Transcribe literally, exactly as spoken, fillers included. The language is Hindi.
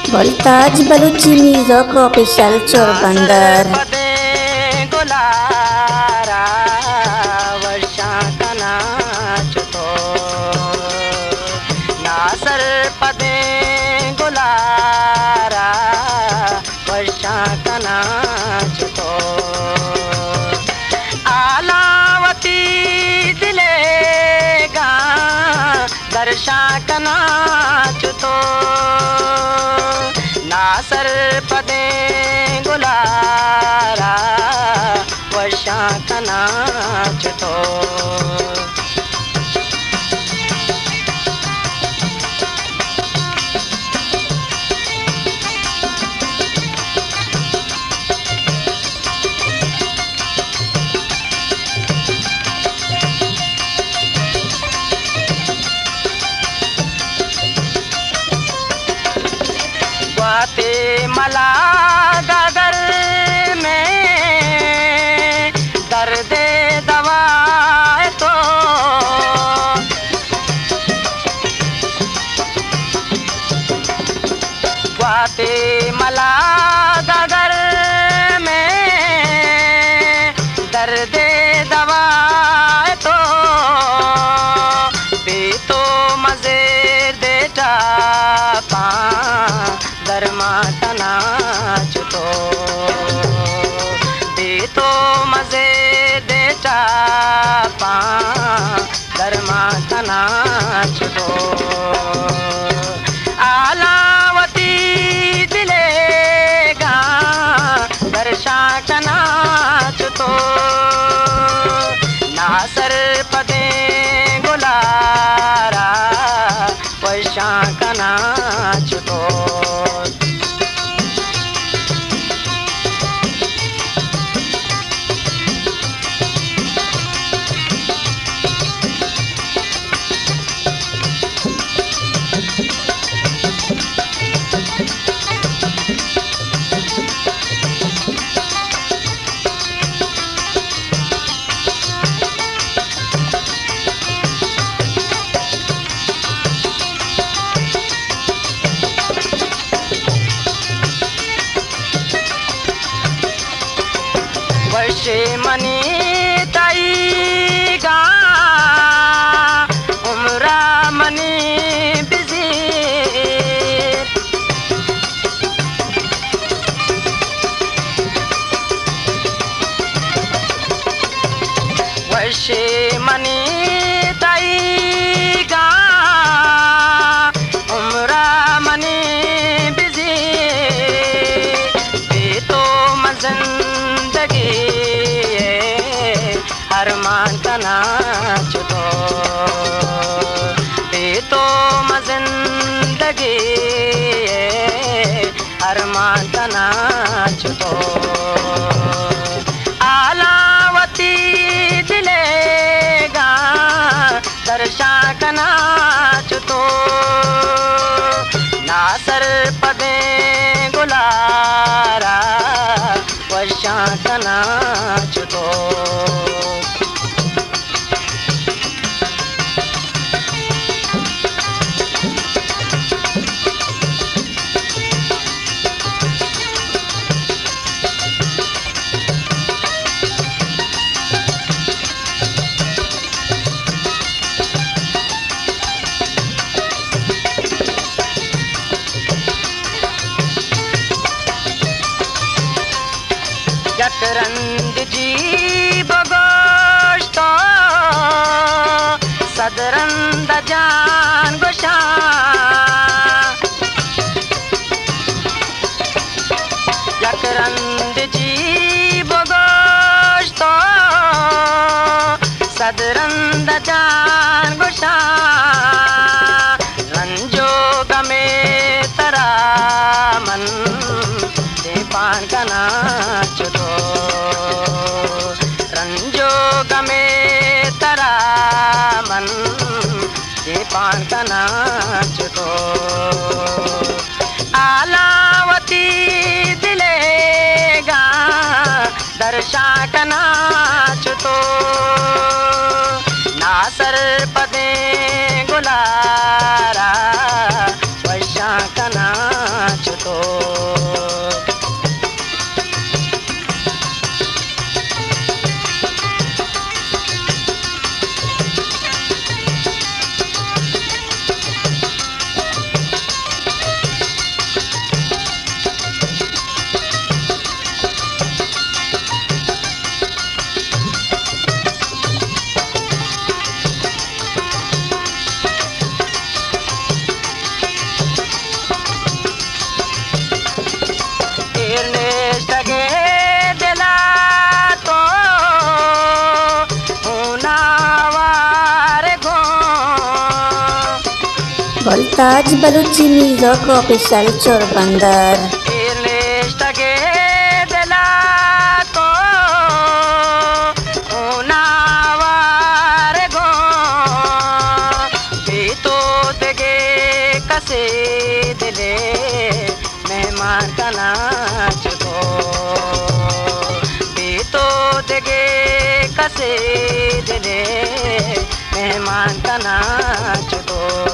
वोल्ताज बलूची म्यूजिक ऑफिशियल चोरबंदर। गुलारा वर्षा का नाच तो नासर पदे गुलारा वर्षा का नाच तो आलावती दिलेगा दर्शा का नाच तो नासर पदे गुलारा वर्षा का नाच तो मला गगर में दर्द दवा तो ग्वाटेमाला गगर में दर्द दवा तो बे तो मजे देता पा दरमा नाच तो दे तो मजे देता पा दरमा नाच तो आलावती दिलेगा दर्शा का नाच तो नासर पदे गुलारा वर्षा का नाच तो वर्षे मनी ताईगा उम्रा मनी बिजी वर्षे मनी ताईगा उम्रा मनी बिजी बेतो मजन अरमान का नाच तो बे तो मजिंदगी अरमान का नाच तो आलावती दिलेगा दर्शा का नाच तो नासर पदे गुलारा वर्षा का नाच तो यकरंद जी बगोश्त सदरंद जान गोशा यकरंद जी बगोश्त सदरंद जान गोशा रंजो गमे तरा मन दे पान का नाच तो रंजो गमे तरा मन दे पान का नाच तो आलावती दिलेगा दर्शा का नाच तो नासर पदे गुलारा वर्षा का नाच तो ताज बलूची म्यूजिक ऑफिशियल चोरबंदर। इलेस्टगे दिला को उनावार गो बीतो देगे कसे दिले मेहमान का नाच गो बीतो देगे कसे दिले मेहमान का नाच गो।